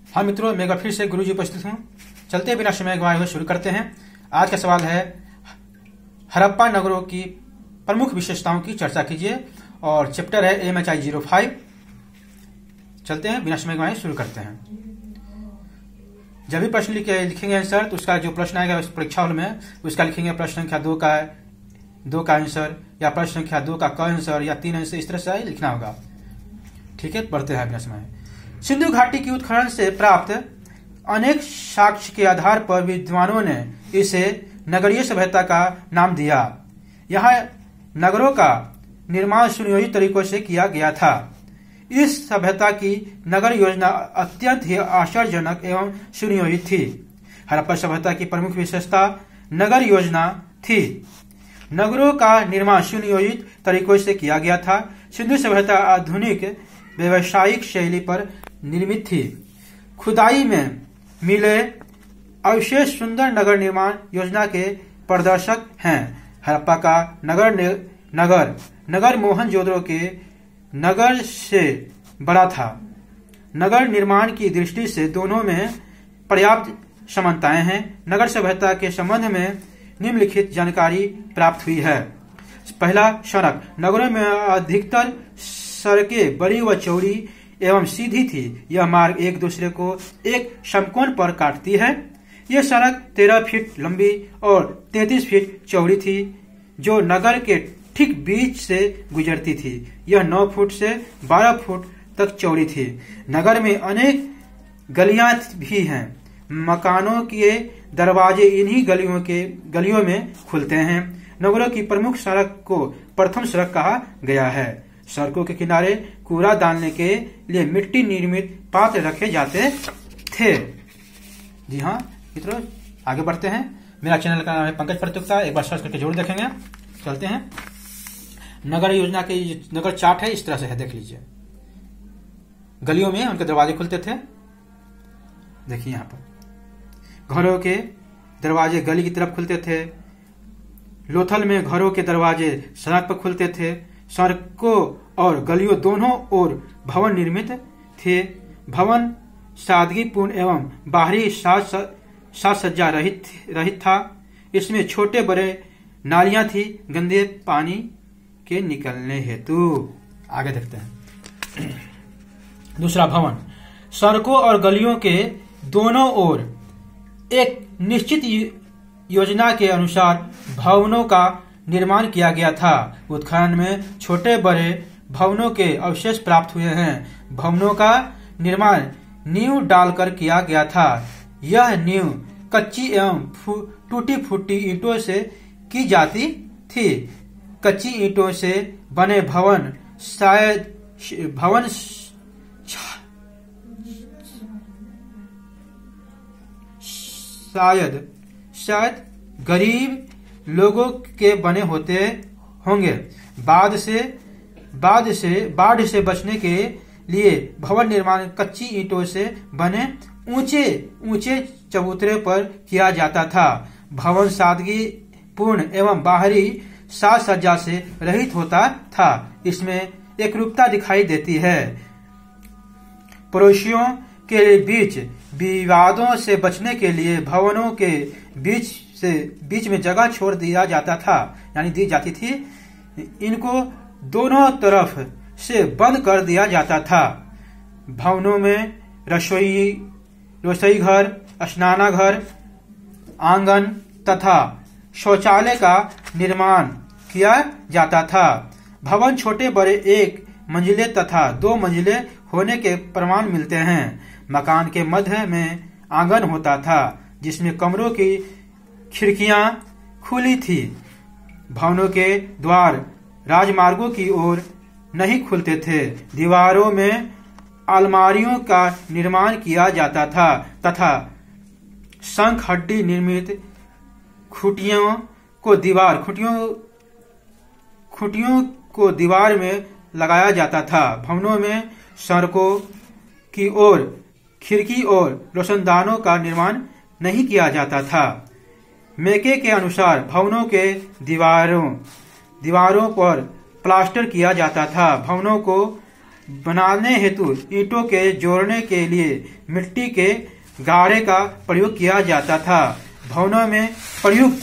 हाँ मित्रों, मैं फिर से गुरुजी उपस्थित हूँ। चलते बिना समय गवाए हुए शुरू करते हैं। आज का सवाल है, हड़प्पा नगरों की प्रमुख विशेषताओं की चर्चा कीजिए और चैप्टर है MHI 05। चलते हैं बिना समय गवाए शुरू करते हैं। जब भी प्रश्न लिखेंगे आंसर, तो उसका जो प्रश्न आएगा उस परीक्षा हॉल में उसका लिखेंगे प्रश्न संख्या 2 का आंसर, या प्रश्न संख्या 2 का क आंसर, या 3 आंसर, इस तरह से लिखना होगा। ठीक है, पढ़ते हैं बिना समय। सिंधु घाटी की उत्खनन से प्राप्त अनेक साक्ष्य के आधार पर विद्वानों ने इसे नगरीय सभ्यता का नाम दिया। यहाँ नगरों का निर्माण सुनियोजित तरीकों से किया गया था। इस सभ्यता की नगर योजना अत्यंत ही आश्चर्यजनक एवं सुनियोजित थी। हड़प्पा सभ्यता की प्रमुख विशेषता नगर योजना थी। नगरों का निर्माण सुनियोजित तरीकों से किया गया था। सिंधु सभ्यता आधुनिक व्यावसायिक शैली पर निर्मित थी। खुदाई में मिले अवशेष सुंदर नगर निर्माण योजना के प्रदर्शक हैं। हड़प्पा का नगर मोहनजोदड़ो के नगर से बड़ा था। नगर निर्माण की दृष्टि से दोनों में पर्याप्त समानताएं हैं। नगर सभ्यता के संबंध में निम्नलिखित जानकारी प्राप्त हुई है। पहला, सड़क। नगरों में अधिकतर सड़कें बड़ी व चौड़ी एवं सीधी थी। यह मार्ग एक दूसरे को एक समकोण पर काटती है। यह सड़क 13 फीट लंबी और 33 फीट चौड़ी थी, जो नगर के ठीक बीच से गुजरती थी। यह 9 फुट से 12 फुट तक चौड़ी थी। नगर में अनेक गलियां भी हैं। मकानों के दरवाजे इन्हीं गलियों में खुलते हैं। नगरों की प्रमुख सड़क को प्रथम सड़क कहा गया है। सड़कों के किनारे कूड़ा डालने के लिए मिट्टी निर्मित पात्र रखे जाते थे। जी हाँ मित्रों, आगे बढ़ते हैं। मेरा चैनल का नाम है पंकज प्रतियोगिता, एक बार सर्च करके जरूर देखेंगे। चलते हैं। नगर योजना के नगर चार्ट है, इस तरह से है, देख लीजिए। गलियों में उनके दरवाजे खुलते थे। देखिए यहाँ पर घरों के दरवाजे गली की तरफ खुलते थे। लोथल में घरों के दरवाजे सड़क पर खुलते थे। सड़कों और गलियों दोनों ओर भवन निर्मित थे। भवन सादगीपूर्ण एवं बाहरी साज सज्जा रहित था। इसमें छोटे बड़े नालियां थी गंदे पानी के निकलने हेतु। आगे देखते हैं। दूसरा, भवन। सड़कों और गलियों के दोनों ओर एक निश्चित योजना के अनुसार भवनों का निर्माण किया गया था। उत्खनन में छोटे बड़े भवनों के अवशेष प्राप्त हुए हैं। भवनों का निर्माण नींव डालकर किया गया था। यह नींव कच्ची एवं टूटी फूटी ईंटों से की जाती थी। कच्ची ईंटों से बने भवन शायद गरीब लोगों के बने होते होंगे। बाढ़ से बचने के लिए भवन निर्माण कच्ची ईंटों से बने ऊंचे चबूतरे पर किया जाता था। भवन सादगी पूर्ण एवं बाहरी साज सज्जा से रहित होता था। इसमें एकरूपता दिखाई देती है। पड़ोसियों के बीच विवादों से बचने के लिए भवनों के बीच में जगह छोड़ दिया जाता था, यानी दी जाती थी। इनको दोनों तरफ से बंद कर दिया जाता था। भवनों में रसोई घर, स्नानाघर, आंगन तथा शौचालय का निर्माण किया जाता था। भवन छोटे बड़े 1 मंजिले तथा 2 मंजिले होने के प्रमाण मिलते हैं। मकान के मध्य में आंगन होता था, जिसमें कमरों की खिड़कियां खुली थी। भवनों के द्वार राजमार्गों की ओर नहीं खुलते थे। दीवारों में अलमारियों का निर्माण किया जाता था तथा शंख हड्डी निर्मित खुटियों को दीवार में लगाया जाता था। भवनों में सड़कों की ओर खिड़की और रोशनदानों का निर्माण नहीं किया जाता था। मेके के अनुसार भवनों के दीवारों पर प्लास्टर किया जाता था। भवनों को बनाने हेतु ईंटों के जोड़ने के लिए मिट्टी के गाड़े का प्रयोग किया जाता था। भवनों में प्रयुक्त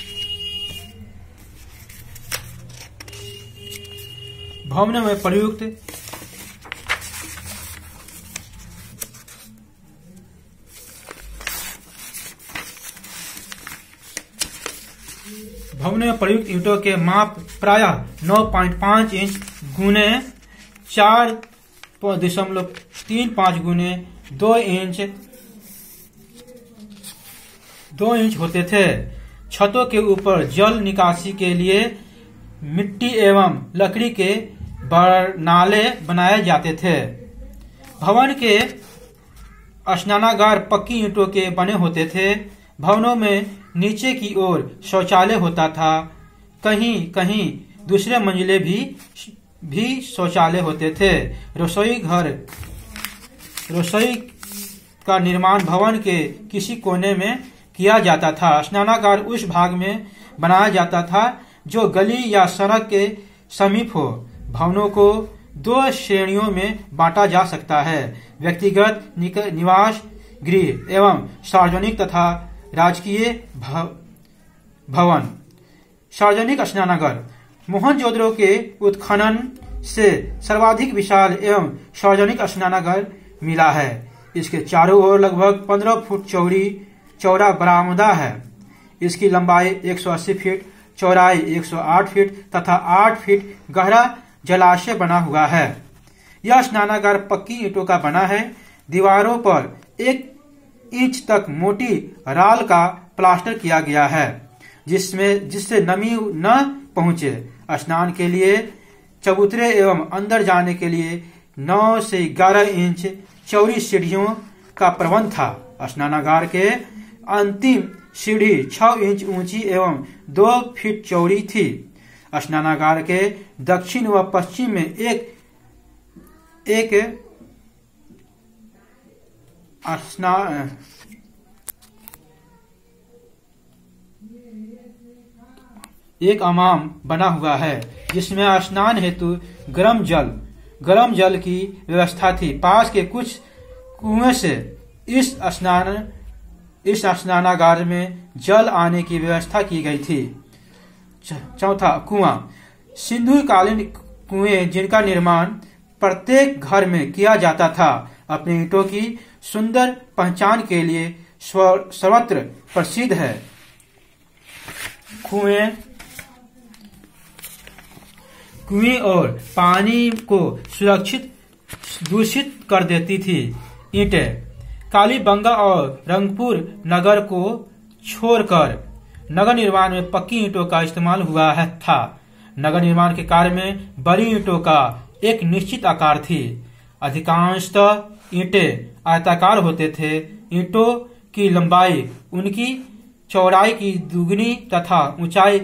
ईंटों के माप प्रायः 9.5 इंच गुने 4.35 गुने 2 इंच होते थे। छतों के ऊपर जल निकासी के लिए मिट्टी एवं लकड़ी के बरनाले बनाए जाते थे। भवन के स्नानागार पक्की ईंटों के बने होते थे। भवनों में नीचे की ओर शौचालय होता था। कहीं कहीं दूसरे मंजिले भी शौचालय होते थे। रसोई का निर्माण भवन के किसी कोने में किया जाता था। स्नानागार उस भाग में बनाया जाता था जो गली या सड़क के समीप हो। भवनों को 2 श्रेणियों में बांटा जा सकता है: व्यक्तिगत निवास गृह एवं सार्वजनिक तथा राजकीय भवन। सार्वजनिक स्नानागार मोहनजोदड़ो के उत्खनन से सर्वाधिक विशाल एवं सार्वजनिक स्नानागार मिला है। इसके चारों ओर लगभग 15 फुट चौड़ा बरामदा है। इसकी लंबाई 180 फीट, चौड़ाई 108 फीट तथा 8 फीट गहरा जलाशय बना हुआ है। यह स्नानागार पक्की ईंटों का बना है। दीवारों पर 1 इंच तक मोटी राल का प्लास्टर किया गया है जिससे नमी न पहुंचे। स्नान के लिए चबूतरे एवं अंदर जाने के लिए 9 से 11 इंच चौड़ी सीढ़ियों का प्रबंध था। स्नानागार के अंतिम सीढ़ी 6 इंच ऊंची एवं 2 फीट चौड़ी थी। स्नानागार के दक्षिण व पश्चिम में एक अमाम बना हुआ है जिसमें स्नान हेतु गर्म जल की व्यवस्था थी। पास के कुछ कुएं से इस स्नानागार में जल आने की व्यवस्था की गई थी। चौथा, कुआं। सिंधु कालीन कुएं जिनका निर्माण प्रत्येक घर में किया जाता था अपनी ईंटों की सुंदर पहचान के लिए सर्वत्र प्रसिद्ध है। कुएं और पानी को दूषित कर देती थी। ईंटें कालीबंगा और रंगपुर नगर को छोड़कर नगर निर्माण में पक्की ईंटों का इस्तेमाल हुआ था। नगर निर्माण के कार्य में बड़ी ईंटों का एक निश्चित आकार थी। अधिकांशतः ईंटें आयताकार होते थे। ईंटों की लंबाई उनकी चौड़ाई की दुगनी तथा ऊंचाई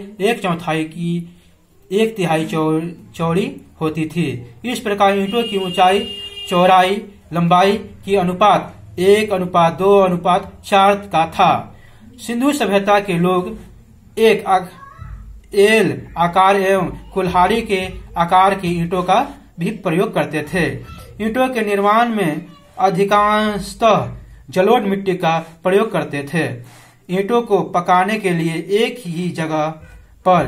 1/4 चौड़ी होती थी। इस प्रकार ईंटों की ऊंचाई चौड़ाई लंबाई की अनुपात 1:2:4 का था। सिंधु सभ्यता के लोग एक एल आकार एवं कुल्हाड़ी के आकार की ईंटों का भी प्रयोग करते थे। ईंटों के निर्माण में अधिकांशतः जलोढ़ मिट्टी का प्रयोग करते थे। ईंटों को पकाने के लिए एक ही जगह पर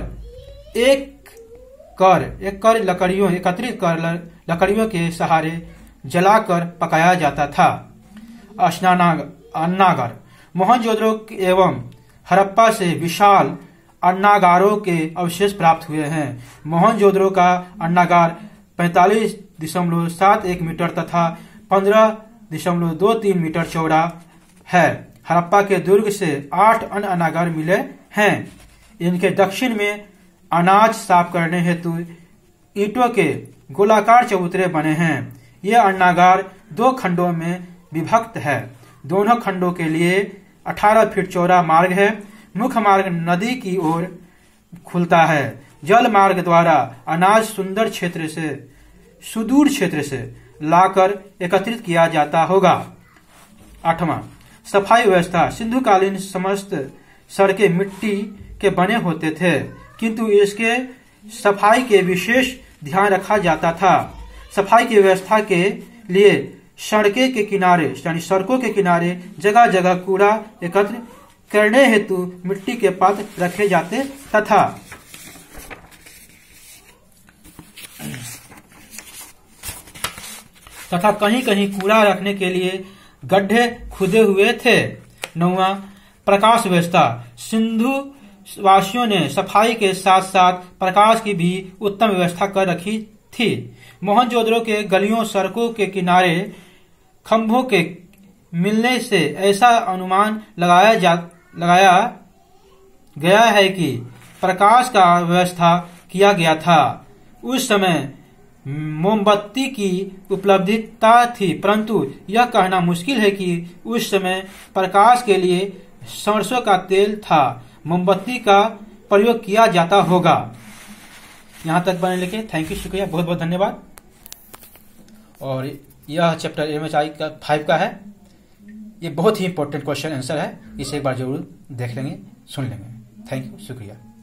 एकत्रित कर लकड़ियों के सहारे जलाकर पकाया जाता था। अन्नागार मोहनजोदड़ो एवं हड़प्पा से विशाल अन्नागारों के अवशेष प्राप्त हुए हैं। मोहनजोदड़ो का अन्नागार 45.71 मीटर तथा 15.23 मीटर चौड़ा है। हड़प्पा के दुर्ग से 8 अन्य अन्नागार मिले हैं। इनके दक्षिण में अनाज साफ करने हेतु ईंटों के गोलाकार चबूतरे बने हैं। यह अन्नागार 2 खंडों में विभक्त है। दोनों खंडों के लिए 18 फीट चौड़ा मार्ग है। मुख्य मार्ग नदी की ओर खुलता है। जल मार्ग द्वारा अनाज सुदूर क्षेत्र से लाकर एकत्रित किया जाता होगा। 8वां, सफाई व्यवस्था। सिंधु कालीन समस्त सड़कें मिट्टी के बने होते थे, किंतु इसके सफाई के विशेष ध्यान रखा जाता था। सफाई की व्यवस्था के लिए सड़के के किनारे यानी सड़कों के किनारे जगह जगह कूड़ा एकत्र करने हेतु मिट्टी के पात्र रखे जाते तथा कहीं कहीं कूड़ा रखने के लिए गड्ढे खुदे हुए थे। 9वां, प्रकाश व्यवस्था। सिंधु वासियों ने सफाई के साथ साथ प्रकाश की भी उत्तम व्यवस्था कर रखी थी। मोहनजोदड़ो के गलियों सड़कों के किनारे खंभों के मिलने से ऐसा अनुमान लगाया गया है कि प्रकाश का व्यवस्था किया गया था। उस समय मोमबत्ती की उपलब्धता थी, परंतु यह कहना मुश्किल है कि उस समय प्रकाश के लिए सरसों का तेल था, मोमबत्ती का प्रयोग किया जाता होगा। यहाँ तक बने लिखे। थैंक यू, शुक्रिया, बहुत बहुत धन्यवाद। और यह चैप्टर MHI का 5 का है। ये बहुत ही इंपॉर्टेंट क्वेश्चन आंसर है, इसे एक बार जरूर देख लेंगे, सुन लेंगे। थैंक यू, शुक्रिया।